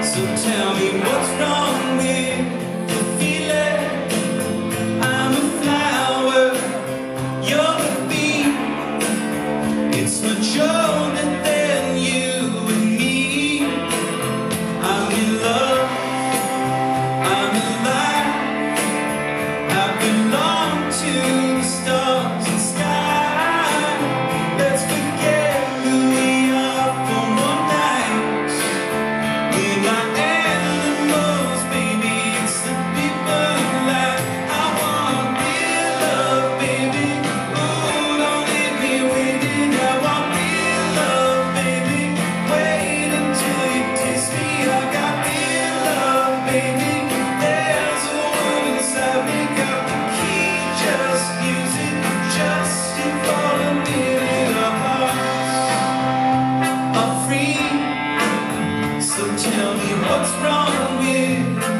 So tell me what's wrong with the feeling. I'm a flower, you're the bee. It's much older than you and me. I'm in love, I'm alive. I belong to the stars and sky. Let's forget who we are for one night. We're not animals, baby, it's the people that I want real love, baby. Oh, don't leave me waiting. I want real love, baby. Wait until you kiss me. I got real love, baby. There's a world inside me, got the key, just use it. Just in for a minute, our hearts are free. So tell me what's wrong with